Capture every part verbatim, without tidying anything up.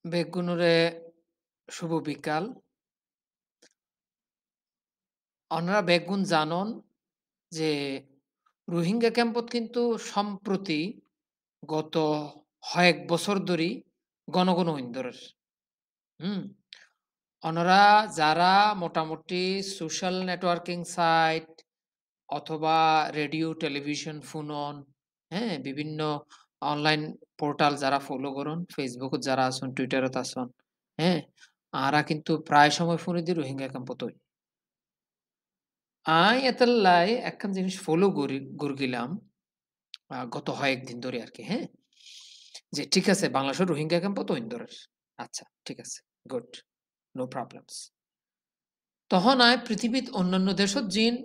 বেগুনুরে শুভ বিকাল। অনরা বেগুন জানন যে রোহিঙ্গা ক্যাম্পত কিন্তু সম্প্রতি গত হয়েক বছর ধরি ঘন, ঘন হইন দরের। হুম? অনরা যারা মোটামুটি সোশ্যাল নেটওয়ার্কিং সাইট অথবা রেডিও, টেলিভিশন, ফোনন, হ্যাঁ? বিভিন্ন অনলাইন পোর্টাল যারা ফলো করন, Facebook ত যারা আছেন, Twitter ত আছেন, হ্যাঁ? আরা কিন্তু প্রায় সময় ফোনে দি রোহিঙ্গা ক্যাম্পত হই। আই এতেল্লাই একখান জিনিস ফলো করি করগিলাম আ গত হয়েকদিন ধরে আরকি, হ্যাঁ? যে ঠিক আছে বাংলাদেশের রোহিঙ্গা ক্যাম্পও তো হইন দরের। আচ্ছা ঠিক আছে, গুড। No problems. তহন আয় পৃথিবীত অন্যান্য দেশত জিন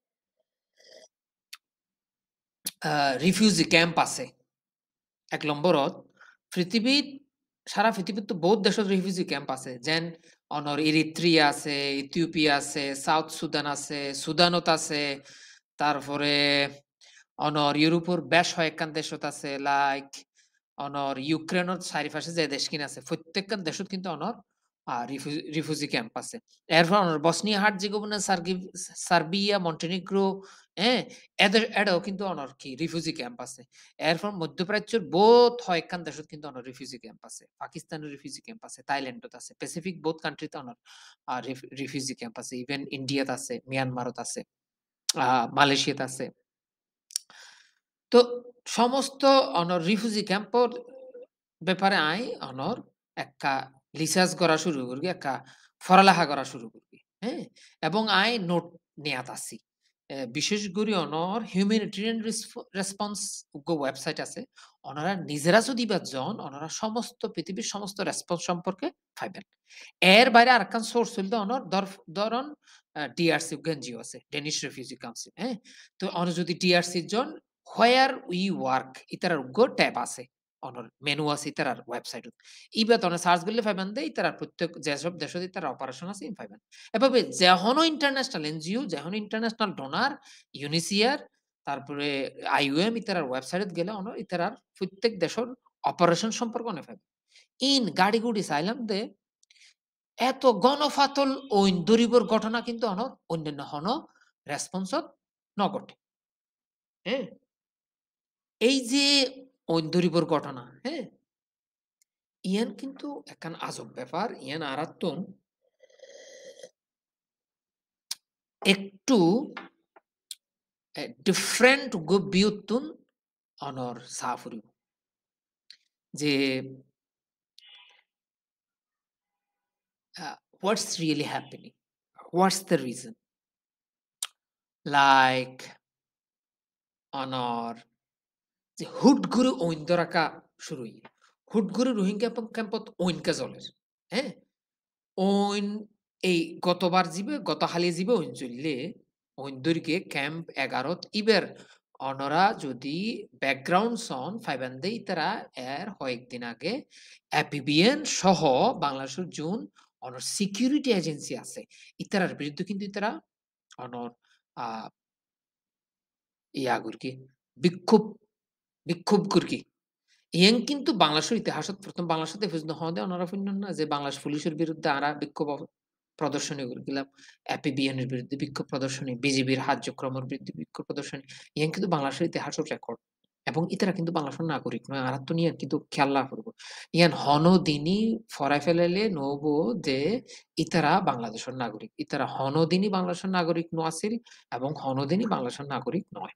আ রিফিউজি ক্যাম্প আছে। এক নম্বরত পৃথিবীত সারা পৃথিবীত তো বহুত দেশত রিফিউজি ক্যাম্প আছে। যেন অনর ইরিত্রিয়া আছে, ইথিওপিয়া আছে, সাউথ সুদান আছে, সুদানত আছে। তারপরে অনর ইউরোপর বেশ কয়েকখান দেশত আছে লাইক অনর ইউক্রেনের চারিপাশে যে দেশকিন আছে প্রত্যেকখান দেশত কিন্তু অনর আ রিফিউ রিফিউজি ক্যাম্প আছে। এরপর অনর বসনিয়া হার্জেগোভিনা, সার্গিভ সার্বিয়া, মন্টেনিগ্রো, হ্যাঁ? এদের এডেও কিন্তু অনর কি রিফিউজি ক্যাম্প আছে। এরপর মধ্যপ্রাচ্যের বহুত কয়েকখান দেশত কিন্তু অনর রিফিউজি ক্যাম্প আছে। পাকিস্তানের রিফিউজি ক্যাম্প আছে, থাইল্যান্ডত আছে। প্যাসিফিক বহুত কান্ট্রিতে অনর আ রিফ রিফিউজি ক্যাম্প আছে। ইভেন ইন্ডিয়াত আছে, মিয়ানমারত আছে, আ মালয়েশিয়াত আছে। তো সমস্ত অনর রিফিউজি ক্যাম্পর ব্যাপারে আই অনর একটা রিসার্চ করা শুরু করবি, একটা পড়ালেখা করা শুরু করবি, হ্যাঁ? এবং আই নোট নেয়াত আছি। এ বিশেষ করি অনর হিউম্যানিটেরিয়ান রিসফ রেসপন্স উগ্র ওয়েবসাইট আছে। ওনারা নিজেরা যদি বা যান, ওনারা সমস্ত পৃথিবীর সমস্ত রেসপন্স সম্পর্কে পাইবেন। এর বাইরে আরেকখান সোর্স হইল অনর দরফ ধরুন আ ডিআরসি উগ্র এনজিও আছে, ডেনিশ রিফিউজি কাউন্সিল, হ্যাঁ? তো অন যদি ডিআরসি জন হোয়ার উই ওয়ার্ক ইতারার উগ্র ট্যাব আছে। অনর মেনু আছে ইতারার ওয়েবসাইটত। ইবা তনে সার্চ করলে পাইবেন দে ইতারার প্রত্যেক যেসব দেশত ইতারা অপারেশন আছে ইন পাইবেন। এভাবে যেহনো ইন্টারন্যাশনাল এনজিও, যেহনো ইন্টারন্যাশনাল ডোনার, ইউনিসিয়ার, তারপরে আইইউএম ইতারার ওয়েবসাইটত গেলে অন ইতারার প্রত্যেক দেশর অপারেশন সম্পর্কে অনে পাইবেন। ইন গাড়ি-গুড়ি চাইলাম দে এত গণফাতল ওইন দরিবর ঘটনা কিন্তু অনর অন্যান্য হন রেসপন্সত নঘটে। হ্যাঁ? এই যে ওইন দরিবর ঘটনা, হ্যাঁ? ইয়ান কিন্তু একখান আজব ব্যাপার। ইয়ান আরাত্তুন একটু এ ডিফারেন্ট গো বিয়ুত্তুন অনর সাফরিও। যে uh, what's really happening? What's the reason? Like অনর যে হুট করে ঐন দরাকা শুরু হই। হুট করে রোহিঙ্গা পং ক্যাম্পত ঐনকা জলের। হ্যাঁ? ঐন এই গতবার জিবে গত হালি জিবে ঐন চললে ঐন দৈর্ঘ্যে ক্যাম্প এগারো ত ইবের অনরা যদি ব্যাকগ্রাউন্ড সন ফাইবান দেই তারা এর কয়েকদিন আগে অ্যাপিবিএন সহ বাংলাদেশের জুন অনর সিকিউরিটি এজেন্সি আছে। ইতারার বিরুদ্ধে কিন্তু ইতারা অনর আ ইয়া গুরকি বিক্ষোভ বিক্ষোভ কুরকি। ইয়েন কিন্তু বাংলাদেশের ইতিহাসত প্রথম বাংলাদেশের ফেসবুক হওয়া ওনারা শুনলেন না যে বাংলাদেশ পুলিশের বিরুদ্ধে আরা বিক্ষোভ অব প্রদর্শনী করছিলাম। অ্যাপিবিএন এর বিরুদ্ধে বিক্ষোভ প্রদর্শনী, বিজিবির কার্যক্রমের বিরুদ্ধে বিক্ষোভ প্রদর্শনী। ইয়েন কিন্তু বাংলাদেশের ইতিহাসের রেকর্ড। এবং ইতারা কিন্তু বাংলাদেশের নাগরিক নয়। আরাত্ত তো নিয়ে কিন্তু খেয়াল না করব। ইয়ান হন দিনই ফরায় ফেলাইলে নবো যে ইতারা বাংলাদেশের নাগরিক। ইতারা হন দিনই বাংলাদেশের নাগরিক ন আছিল এবং হন দিনই বাংলাদেশের নাগরিক নয়।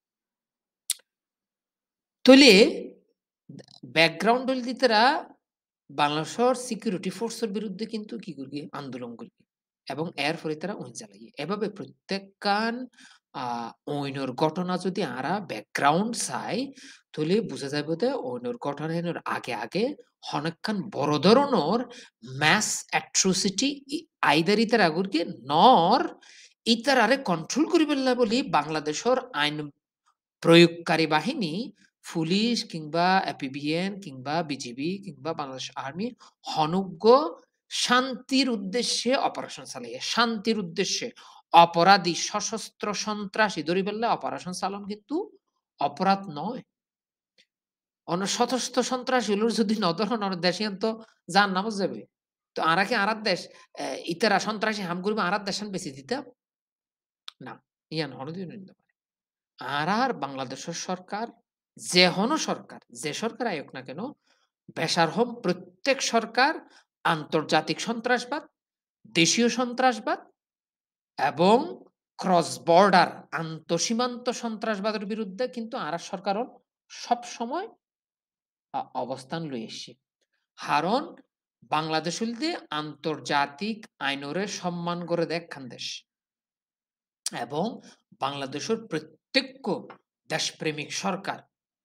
তইলে দা ব্যাকগ্রাউন্ড হইল দি তারা বাংলাদেশের সিকিউরিটি ফোর্সের বিরুদ্ধে কিন্তু কি করবি? আন্দোলন করবি। এবং এর ফলে তারা অইন চালাইয়ে। এভাবে প্রত্যেকখান আ অইনের ঘটনা যদি আরা ব্যাকগ্রাউন্ড চাই, তাইলে বুঝা যাইব যে অইনের ঘটনার আগে, আগে অনেকখান বড় ধরনের মাস অ্যাট্রোসিটি ই আইদার ইতারা করকি নর ইতারারে কন্ট্রোল করি ফেললা বলি বাংলাদেশের আইন প্রয়োগকারী বাহিনী, পুলিশ কিংবা অ্যাপিবিএন কিংবা বিজিবি কিংবা বাংলাদেশ আর্মি হনগ্য শান্তির উদ্দেশ্যে অপারেশন চালাইয়ে। শান্তির উদ্দেশ্যে। অপরাধী সশস্ত্র সন্ত্রাসী ধরি ফেললে অপারেশন চালান কিন্তু অপরাধ নয়। অন্য সশস্ত্র সন্ত্রাসীগুলোর যদি ন ধরন অন্য দেশিয়ান তো জাহান্নামও যাবে। তো আরা কি আরার দেশ অ্যা ইতারা সন্ত্রাসী হাম করবে আরার দেশান বেশি দিতাম? না। ইয়ান হরদিন নিতে পারে। আর, আর বাংলাদেশের সরকার যেহনো সরকার, যে সরকার আইয়ুক না কেন, বেসার হম প্রত্যেক সরকার আন্তর্জাতিক সন্ত্রাসবাদ, দেশীয় সন্ত্রাসবাদ এবং ক্রস বর্ডার আন্তঃসীমান্ত সন্ত্রাসবাদের বিরুদ্ধে কিন্তু আরা সরকারও সবসময় আ অবস্থান লই আইসছে। হারণ বাংলাদেশ হইলদে আন্তর্জাতিক আইনরে সম্মান করে দেয়একখান দেশ। এবং বাংলাদেশের প্রত্যেক্য দেশপ্রেমিক সরকার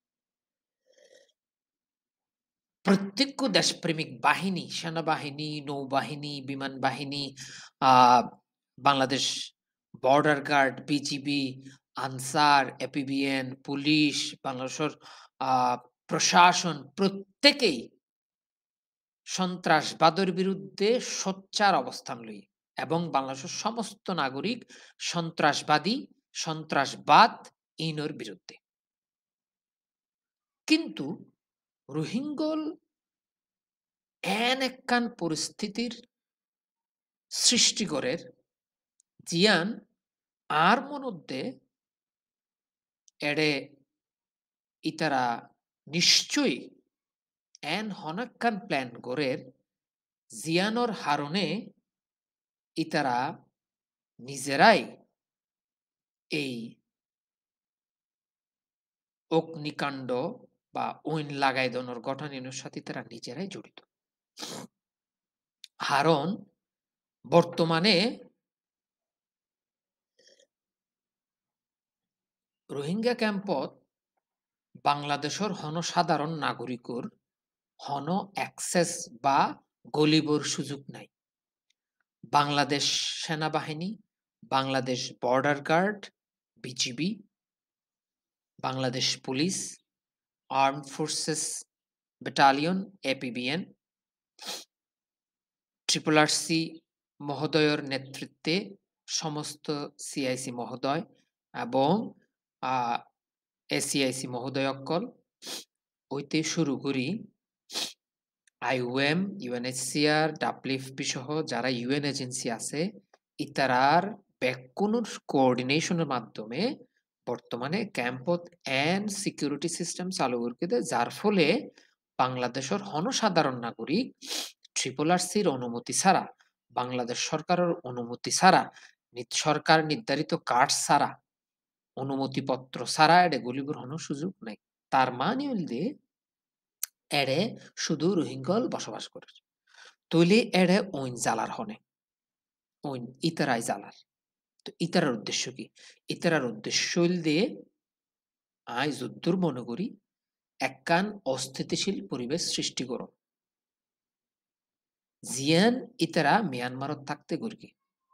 প্রত্যেক্য দেশপ্রেমিক বাহিনী, সেনাবাহিনী, নৌবাহিনী, বিমান বাহিনী, আ Bangladesh border guard, BGB, Ansar, APBN, police, বাংলাদেশের আ প্রশাসন প্রত্যেকেই সন্ত্রাসবাদের বিরুদ্ধে সোচ্চার অবস্থান লই এবং বাংলাদেশের সমস্ত নাগরিক সন্ত্রাসবাদী, সন্ত্রাসবাদ ইনোর বিরুদ্ধে। কিন্তু রোহিঙ্গল এন একখান পরিস্থিতির সৃষ্টি করের জিয়ান আর মনধ্যে এডে ইতারা নিশ্চয়ই এন হনাক্কান প্ল্যান গড়ের জিয়ানোর হারণে ইতারা নিজেরাই এই অগ্নিকাণ্ড বা ওইন লাগাই দনোর ঘটনার সাথে তারা নিজেরাই জড়িত। হারণ বর্তমানে রোহিঙ্গা ক্যাম্পত বাংলাদেশের হন সাধারণ নাগরিকর হন অ্যাক্সেস বা গলিবর সুযোগ নাই। বাংলাদেশ সেনাবাহিনী, Bangladesh border guard, BGB, Bangladesh police, armed forces battalion, APBN, triple RC মহোদয়ের নেতৃত্বে সমস্ত সিআইসি মহোদয় এবং আ এসিআইসি মহোদয় অক্কল হইতে শুরু করি আইইউএম, ইউএনএইচসিআর, ডাব্লিউএফপি সহ যারা ইউএন এজেন্সি আছে ইতারার বেক্কুনোর কোঅর্ডিনেশনের মাধ্যমে বর্তমানে ক্যাম্পত এন সিকিউরিটি সিস্টেম চালু করতে যার ফলে বাংলাদেশের হন সাধারণ নাগরিক ট্রিপল আরসির অনুমতি ছাড়া, বাংলাদেশ সরকারের অনুমতি ছাড়া, নিত সরকার নির্ধারিত কার্ড ছাড়া, অনুমতিপত্র ছাড়া এডে গলিবর হন সুযোগ নাই। তার মানে হইলদে এডে শুধু রোহিঙ্গল বসবাস করে। তইলে এডে ওইন জালার হনে। ওইন ইতারাই জালার। তো ইতারার উদ্দেশ্য কি? ইতারার উদ্দেশ্য হইলদে আই যদ্দুর মনে করি একখান অস্থিতিশীল পরিবেশ সৃষ্টি করো। জিয়ান ইতারা মিয়ানমারত থাকতে গর্গি।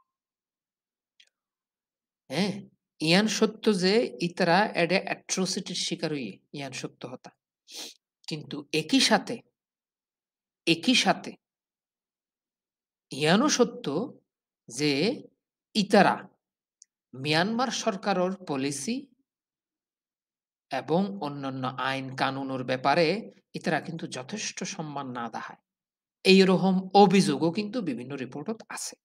হ্যাঁ? ইয়ান সত্য যে ইতারা এডে অ্যাট্রোসিটির শিকার হইয়ে ইয়ান সত্য হতা। কিন্তু একই সাথে একই সাথে ইয়ানো সত্য যে ইতারা মিয়ানমার সরকারের পলিসি এবং অন্যান্য আইন কানুনের ব্যাপারে ইতারা কিন্তু যথেষ্ট সম্মান না দেখায়। এইরকম অভিযোগও কিন্তু বিভিন্ন রিপোর্টত আছে।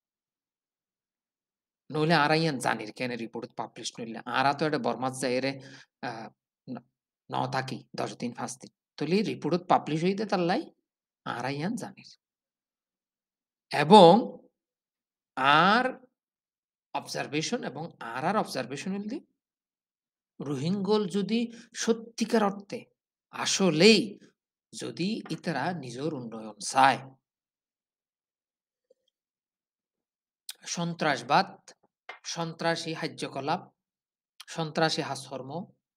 নইলে আরা ইয়ান জানির কেনে রিপোর্ট পাবলিশ নইলে। আরা তো এটা বর্মাত যাইরে আ ন ন থাকি দশ দিন পাঁচ দিন। তইলে রিপোর্টত পাবলিশ হইতে তারলাই আরা ইয়ান জানির। এবং আর অবজারভেশন এবং আরার অবজারভেশন হইলদি রোহিঙ্গল যদি সত্যিকার অর্থে আসলেই যদি ইতারা নিজের উন্নয়ন চায় সন্ত্রাসবাদ, সন্ত্রাসী কার্যকলাপ, সন্ত্রাসী হাজকর্ম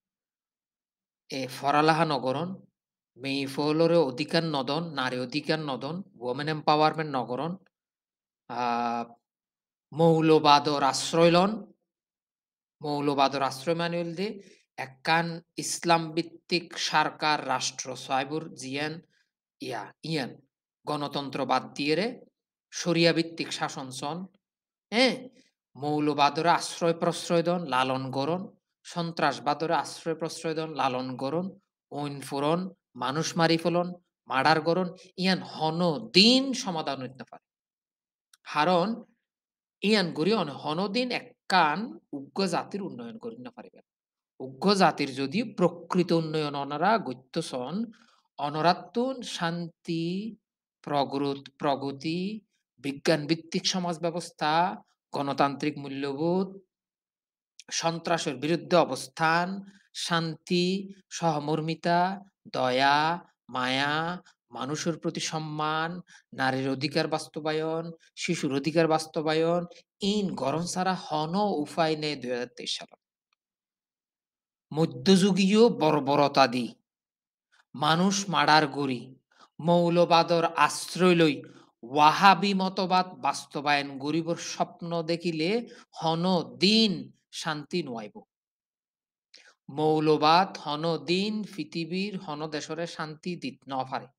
এ ফরালাহা নগরণ, মেইফলরে অধিকার নদন, নারী অধিকার নদন, ওমেন এম্পাওয়ারমেন্ট নগরণ, আ মৌলবাদর আশ্রয় লন, মৌলবাদর আশ্রয় মানে হইলদে একখান ইসলাম ভিত্তিক সরকার রাষ্ট্র সাইবুর জিয়ান ইয়া ইয়ান গণতন্ত্র বাদ দিয়েরে শরিয়া ভিত্তিক শাসন চন, হ্যাঁ? মৌলবাদরে আশ্রয় প্রশ্রয় দন, লালন গরণ, সন্ত্রাসবাদরে আশ্রয় প্রশ্রয় দন, লালন গরণ, ঐন ফোরন, মানুষ মারি ফেলন, মার্ডার করন, ইয়ান হন দিন সমাধান হইতে পারে। হারণ ইয়ান গড়ি অন হনদিন এককান উগ্র জাতির উন্নয়ন করিন না পারিবেন। উগ্র জাতির যদি প্রকৃত উন্নয়ন অনরা গত্যসন, অনরাত্তুন শান্তি, প্রগ্রত প্রগতি, বিজ্ঞান ভিত্তিক সমাজ ব্যবস্থা, গণতান্ত্রিক মূল্যবোধ, সন্ত্রাসের বিরুদ্ধে অবস্থান, শান্তি, সহমর্মিতা, দয়া, মায়া, মানুষের প্রতি সম্মান, নারীর অধিকার বাস্তবায়ন, শিশুর অধিকার বাস্তবায়ন, ইন গরম ছাড়া হন উপায় নেই দুই হাজার তেইশ সালে। মধ্যযুগীয় বর্বরতাদি মানুষ মারার গড়ি মৌলবাদর আশ্রয় লই ওয়াহাবি মতবাদ বাস্তবায়ন গরিবর স্বপ্ন দেখিলে হন দিন শান্তি নোয়াইব। মৌলবাদ হন দিন পৃথিবীর হন দেশরে শান্তি দিত ন পারে।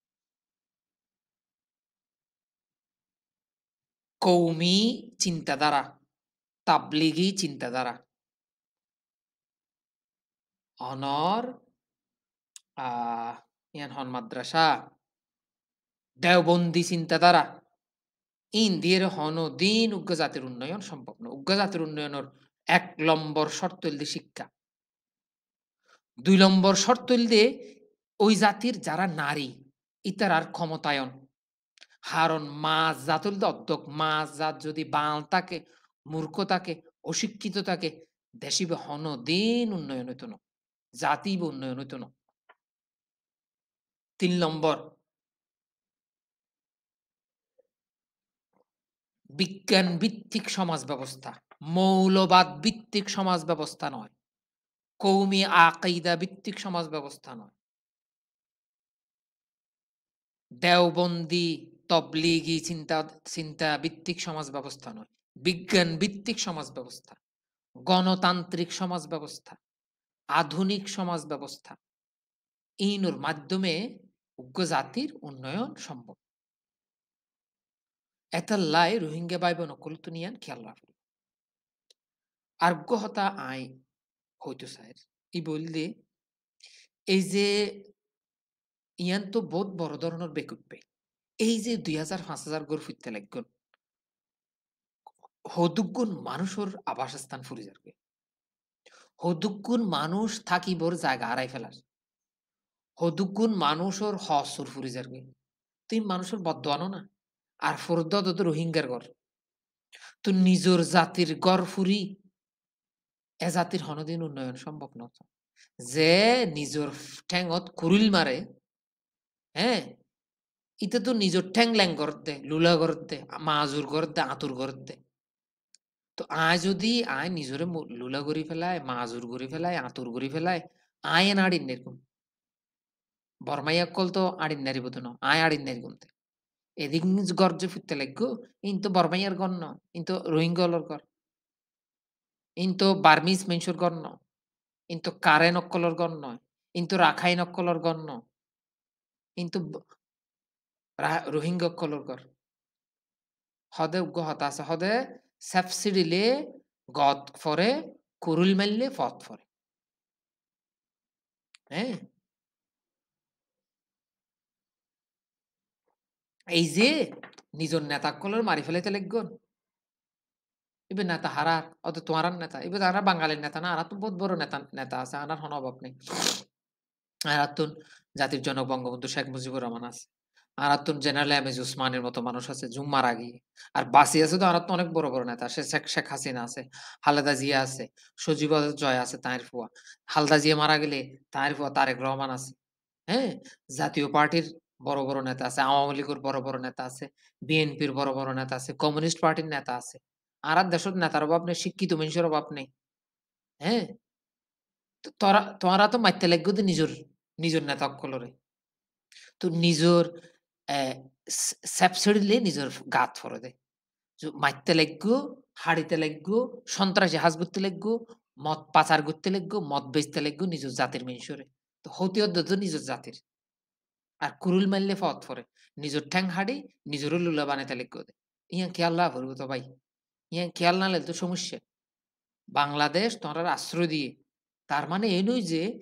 কৌমি চিন্তাধারা, তাবলিগি চিন্তাধারা অনর আহ ইয়ান হন মাদ্রাসা দেওবন্দি চিন্তাধারা ইন দিয়ে হন দিন উগ্র জাতির উন্নয়ন সম্ভব না। উগ্র জাতির উন্নয়নের এক নম্বর শর্ত হইল শিক্ষা। দুই নম্বর শর্ত হইল দে ওই জাতির যারা নারী ইতারার ক্ষমতায়ন। হারণ মাছ জাত হইল অধ্যক মাছ জাত যদি বাল থাকে, মূর্খ থাকে, অশিক্ষিত থাকে, দেশিবে হন দিন উন্নয়ন হইত না, জাতি উন্নয়ন হইত না। তিন নম্বর বিজ্ঞান ভিত্তিক সমাজ ব্যবস্থা, মৌলবাদ ভিত্তিক সমাজ ব্যবস্থা নয়, কৌমি আকাইদা ভিত্তিক সমাজ ব্যবস্থা নয়, দেওবন্দি তবলিগি চিন্তা চিন্তা ভিত্তিক সমাজ ব্যবস্থা নয়, বিজ্ঞান ভিত্তিক সমাজ ব্যবস্থা, গণতান্ত্রিক সমাজ ব্যবস্থা, আধুনিক সমাজ ব্যবস্থা, ইনুর মাধ্যমে উগ্র জাতির উন্নয়ন সম্ভব। এতাল্লাই রোহিঙ্গা ভাই বোন কলতুনিয়ান খেয়াল রাখল আর্য হতা আই হইতো স্যার ই বললে এই যে ইয়ান তো বহুত বড় ধরনের বেকুবে এই যে দুই হাজার পাঁচ হাজার গড় ফুটতে লাগল হদুগুণ মানুষের আবাসস্থান ফুরি যাবে, হদুগুণ মানুষ থাকিবর জায়গা হারাই ফেলার, হদুগুণ মানুষের হসুর ফুরি যাবে, তুই মানুষের বদোয়ানো না আর ফরদ তো রোহিঙ্গার ঘর তো নিজের জাতির গড় ফুরি এ জাতির হনদিন উন্নয়ন সম্ভব নত। যে নিজের ঠ্যাঙত কুরিল মারে, হ্যাঁ ইতে তো নিজের ঠ্যাং ল্যাং করতে লুলা করতে মাজুর করতে আতুর করতে। তো আয় যদি আয় নিজরে লুলা করি ফেলায় মাজুর করি ফেলায় আতুর করি ফেলায় আয় এন আড়িন এরকম বর্মাইয়া কল তো আড়িন নারী বোধ ন আয় আড়িন নারী গুনতে এদিক নিজ গর্জে ফিরতে লাগবো ইন তো বর্মাইয়ার গণ ন ইন তো রোহিঙ্গলর গর ইন তো বার্মিজ মেনসুর গণ ন ইন তো কারে নক্কলর গণ নয় ইন তো রাখাই নক্কলর গণ ন ইন তো রোহিঙ্গা কলর গর হদে উগ্র হতা আছে হদে সাবসিডিলে গদ ফরে কুরুল মারলে ফত ফরে, হ্যাঁ এই যে নিজের নেতা কলর মারি ফেলাইতে লাগবেন এবার নেতা হারার অত তোমার নেতা এবার তারা বাঙালির নেতা না আর তো বহুত বড় নেতা নেতা আছে আনার হন অভাব নেই। আর তুন জাতির জনক বঙ্গবন্ধু শেখ মুজিবুর রহমান আছে, আর তুন জেনারেল এম এজ উসমানের মতো মানুষ আছে জুম্মার আগে আর বাসি আছে তো আর তো অনেক বড় বড় নেতা সে শেখ শেখ হাসিনা আছে, খালেদা জিয়া আছে, সজীব জয় আছে তাঁর ফুয়া, খালেদা জিয়া মারা গেলে তাঁর ফুয়া তারেক রহমান আছে, হ্যাঁ জাতীয় পার্টির বড় বড় নেতা আছে, আওয়ামী লীগের বড় বড় নেতা আছে, বিএনপির বড় বড় নেতা আছে, কমিউনিস্ট পার্টির নেতা আছে। আর আর দেশের নেতার অভাব নেই, শিক্ষিত মানুষের অভাব নেই, হ্যাঁ তো তোরা তোরা তো মারতে লাগবে তো নিজের নিজের নেতা অকলরে তো নিজের স্যাপসিডিলে নিজের গাত ফরে দেয় মারতে লাগবো, হাড়িতে লাগবো, সন্ত্রাসী হাজ করতে লাগবো, মদ পাচার করতে লাগবো, মদ বেচতে লাগবো নিজের জাতির মানুষরে তো হতে হতে নিজের জাতির আর কুরুল মারলে ফত ফরে নিজের ঠ্যাং হাড়ি নিজেরও লুলা বানাইতে লাগবো ইয়া খেয়াল না করবো তো ভাই, ইয়া খেয়াল না তো সমস্যা। বাংলাদেশ তোমরা আশ্রয় দিয়ে তার মানে এই নয় যে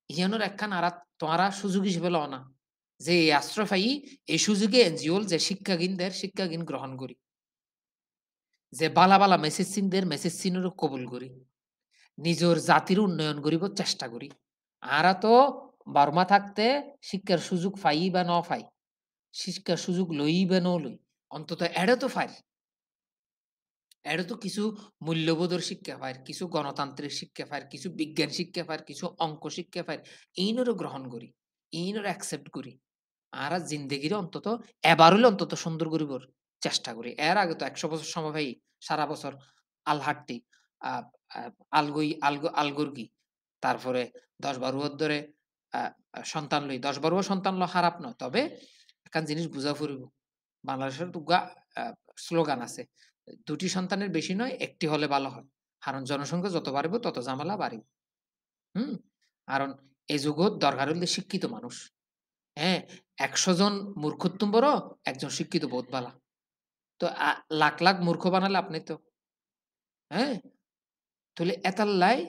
ইয়ানোর একখান আরা তোমরা সুযোগ হিসেবে লও না যে এই আশ্রয় পাই এই সুযোগে এনজিওল যে শিক্ষাগিনদের শিক্ষাগিন গ্রহণ করি যে বালা বালা মেসেজ সিনদের মেসেজ সিনেরও কবুল করি নিজের জাতির উন্নয়ন করিব চেষ্টা করি আরা তো বার্মা থাকতে শিক্ষার সুযোগ পাই বা ন পাই শিক্ষার সুযোগ লই বা ন লই অন্তত এড়ে তো পাই এড়ে তো কিছু মূল্যবোধের শিক্ষা পাই কিছু গণতান্ত্রিক শিক্ষা পাই কিছু বিজ্ঞান শিক্ষা পাই কিছু অঙ্ক শিক্ষা পাই এইনরও গ্রহণ করি এইনর অ্যাকসেপ্ট করি আরা জিন্দেগির অন্তত এবার হলে অন্তত সুন্দর করিবর চেষ্টা করি এর আগে তো একশো বছর সময় ভাই সারা বছর আলহাট্টি আহ, আহ, আলগই আলগো আলগর্গি তারপরে দশ বারো বছর ধরে আহ, সন্তান লই দশ বারো সন্তান লো খারাপ নয় তবে একখান জিনিস বুঝা ফুরিব বাংলাদেশের দুগা স্লোগান আছে দুটি সন্তানের বেশি নয় একটি হলে ভালো হয় কারণ জনসংখ্যা যত বাড়িব তত ঝামেলা বাড়িব হুম কারণ এই যুগত দরকার হইলে শিক্ষিত মানুষ হ্যাঁ একশো জন মূর্খত্বম বড় একজন শিক্ষিত বোধ বালা তো আ- লাখ লাখ মূর্খ বানালে আপনি তো হ্যাঁ তাহলে এতার লাই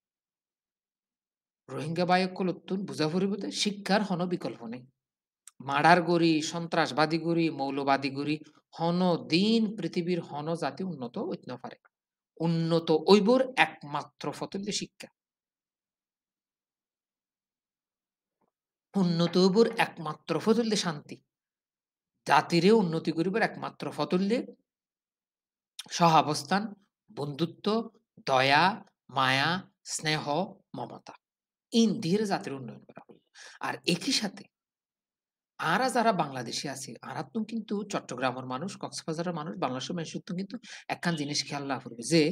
রোহিঙ্গা বায়ক কলতুন বুঝা ফুরিবতে শিক্ষার হন বিকল্প নেই মার্ডার গরি সন্ত্রাসবাদী গরি মৌলবাদী গরি হন দিন পৃথিবীর হন জাতি উন্নত ঐত্ন পারে উন্নত ঐবর একমাত্র ফতল শিক্ষা উন্নত ঐবর একমাত্র ফতল শান্তি জাতিরে উন্নতি করিবার একমাত্র ফতল সহাবস্থান বন্ধুত্ব দয়া মায়া স্নেহ মমতা ইন ধীরে জাতির উন্নয়ন করা হলো আর একই সাথে আরা যারা বাংলাদেশে আছে আরা তো কিন্তু চট্টগ্রামের মানুষ কক্সবাজারের মানুষ বাংলাদেশের মানুষ তো কিন্তু একখান জিনিস খেয়াল না করবে যে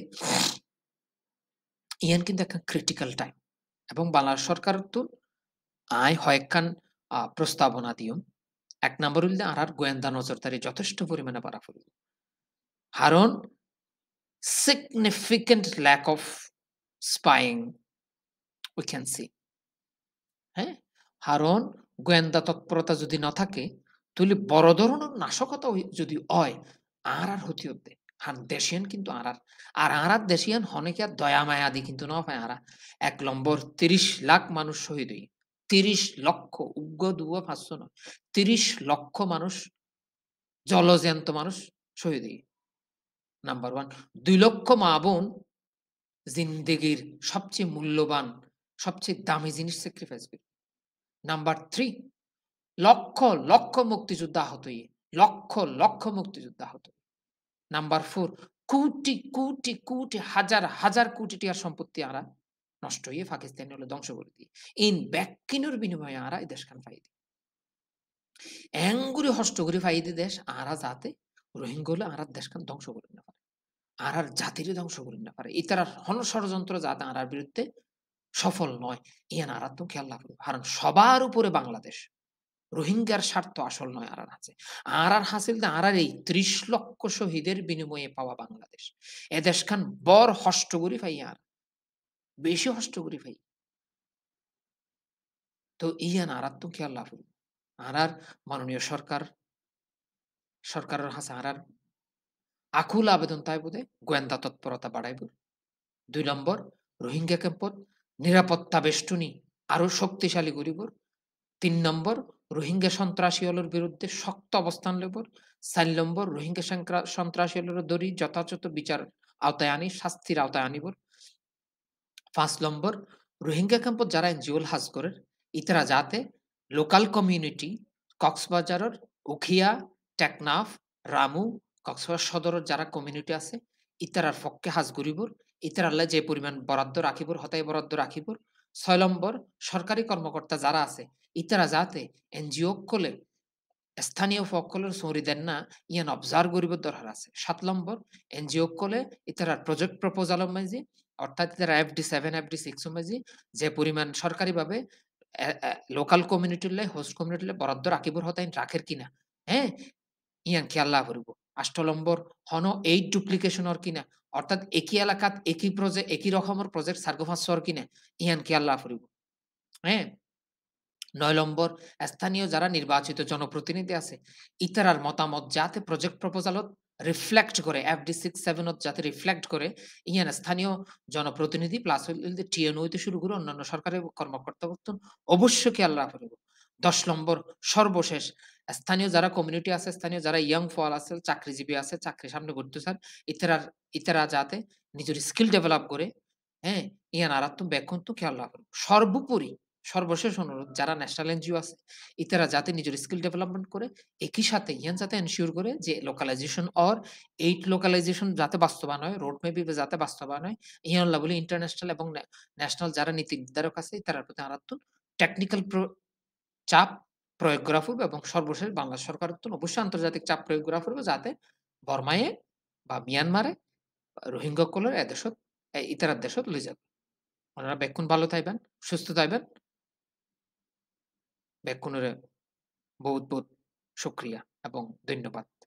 ইয়ান কিন্তু একটা ক্রিটিক্যাল টাইম এবং বাংলাদেশ সরকার তো আয় হয় একখান আহ, প্রস্তাবনা দিও এক নম্বর হইলে আর আর গোয়েন্দা নজরদারি যথেষ্ট পরিমাণে বাড়া ফুল কারণ significant lack of spying we can see হ্যাঁ কারণ গোয়েন্দা তৎপরতা যদি না থাকে তাহলে বড় ধরনের নাশকতা হই- যদি হয় আর আর হতে হতে হান দেশিয়ান কিন্তু আর আর আর আর আর দেশিয়ান হনেকে আর দয়া মায়া আদি কিন্তু না পায় আরা এক নম্বর তিরিশ লাখ মানুষ শহীদ হই তিরিশ লক্ষ উগ্র দুয়া পাঁচশো নয় তিরিশ লক্ষ মানুষ জলজ্যান্ত মানুষ শহীদ হই নাম্বার ওয়ান দুই লক্ষ মা বোন জিন্দেগির সবচেয়ে মূল্যবান সবচেয়ে দামি জিনিস স্যাক্রিফাইস করি নাম্বার থ্রি লক্ষ লক্ষ মুক্তিযোদ্ধা আহত হয়ে লক্ষ লক্ষ মুক্তিযোদ্ধা আহত নাম্বার ফোর কোটি কোটি কোটি হাজার হাজার কোটি টিয়ার সম্পত্তি আরা নষ্ট হয়ে পাকিস্তানি হলে ধ্বংস করে দিই ইন ব্যাকিনোর বিনিময়ে আরা এই দেশখান ফাই দিই এঙ্গুরি হষ্ট করে ফাই দি দেশ আরা যাতে রোহিঙ্গা হলে আরার দেশখান ধ্বংস করে না পারে আরার জাতিরে ধ্বংস করে না পারে ইতারা হন ষড়যন্ত্র যাতে আরার বিরুদ্ধে সফল নয় ইয়ান আরা তো খেয়াল রাখবে কারণ সবার উপরে বাংলাদেশ রোহিঙ্গার স্বার্থ আসল নয় আরার হাসে আরার হাসিল আরার এই ত্রিশ লক্ষ শহীদের বিনিময়ে পাওয়া বাংলাদেশ এদেশ খান বর হষ্ট করি ভাই আর বেশি হষ্ট করি ভাই তো ইয়ান আরার তো খেয়াল রাখুন আরার মাননীয় সরকার সরকারের হাসে আরার আকুল আবেদন তাই বোধে গোয়েন্দা তৎপরতা বাড়াইব দুই নম্বর রোহিঙ্গা ক্যাম্পত নিরাপত্তা বেষ্টনী আরো শক্তিশালী করিব তিন নম্বর রোহিঙ্গা সন্ত্রাসী হলের বিরুদ্ধে শক্ত অবস্থান লেবর চার নম্বর রোহিঙ্গা সংক্রা- সন্ত্রাসী হলের দরি যথাযথ বিচার আওতায় আনি শাস্তির আওতায় আনিবর পাঁচ নম্বর রোহিঙ্গা ক্যাম্পত যারা এনজিওল হাজ করে ইতারা যাতে লোকাল কমিউনিটি কক্সবাজারের উখিয়া টেকনাফ রামু কক্সবাজার সদরের যারা কমিউনিটি আছে ইতারার পক্ষে হাজ করিবর ইতারাল্লা যে পরিমাণ বরাদ্দ রাখিবর হতাই বরাদ্দ রাখিবর ছয় নম্বর সরকারি কর্মকর্তা যারা আছে ইতারা যাতে এনজিও কলে স্থানীয় ফকলের সৌরি দেন না ইয়ান অবজার্ভ করিব দরকার আছে সাত নম্বর এনজিও কলে ইতারা প্রজেক্ট প্রপোজাল মাঝে অর্থাৎ ইতারা এফডি সেভেন এফডি সিক্স মাঝে যে পরিমাণ সরকারিভাবে লোকাল কমিউনিটির লাই হোস্ট কমিউনিটির বরাদ্দ রাখিবর হতাইন রাখের কিনা হ্যাঁ ইয়ান খেয়াল্লা করিব আষ্ট নম্বর হন এই ডুপ্লিকেশনের কিনা অর্থাৎ একই এলাকাত একই প্রজেক্ট একই রকমের প্রজেক্ট সার্গোফাস কিনা ইয়ান খেয়াল্লা করিব হ্যাঁ নয় নম্বর স্থানীয় যারা নির্বাচিত জনপ্রতিনিধি আছে ইতারার মতামত যাতে প্রজেক্ট প্রপোজালত রিফ্লেক্ট করে এফডি সিক্স সেভেন ত যাতে রিফ্লেক্ট করে ইয়ান স্থানীয় জনপ্রতিনিধি প্লাস হইলে টিএনও হইতে শুরু করে অন্যান্য সরকারি কর্মকর্তা-বর্তন অবশ্যই খেয়াল রাখা হইব। দশ নম্বর সর্বশেষ স্থানীয় যারা কমিউনিটি আছে, স্থানীয় যারা ইয়ং ফল আছে, চাকরিজীবী আছে, চাকরির সামনে ঘুরতে চান, ইতারার ইতারা যাতে নিজের স্কিল ডেভেলপ করে, হ্যাঁ? ইয়ান আরাত্তুম বেক্ষণ খেয়াল রাখুন। সর্বোপরি সর্বশেষ অনুরোধ যারা ন্যাশনাল এনজিও আছে, ইতারা যাতে নিজের স্কিল ডেভেলপমেন্ট করে একই সাথে ইয়ান যাতে এনশিওর করে যে লোকালাইজেশন অর এইট লোকালাইজেশন যাতে বাস্তবায়ন হয়, রোড ম্যাপ যাতে বাস্তবায়ন হয়, ইহন বলে ইন্টারন্যাশনাল এবং ন্যা ন্যাশনাল যারা নীতি নির্ধারক আছে তারার প্রতি আরাত্তুন টেকনিক্যাল প্র চাপ প্রয়োগ করা ফুরবে এবং সর্বশেষ বাংলাদেশ সরকার অবশ্যই আন্তর্জাতিক চাপ প্রয়োগ করা ফুরবে যাতে বর্মায়ে বা মিয়ানমারে রোহিঙ্গাসকলের এদেশত এ ইতারার দেশত লই যাবে। আপনারা বেক্ষণ ভালো থাকবেন, সুস্থ থাকবেন। বেক্ষণেরে বহুত, বহুত শুকরিয়া এবং ধন্যবাদ।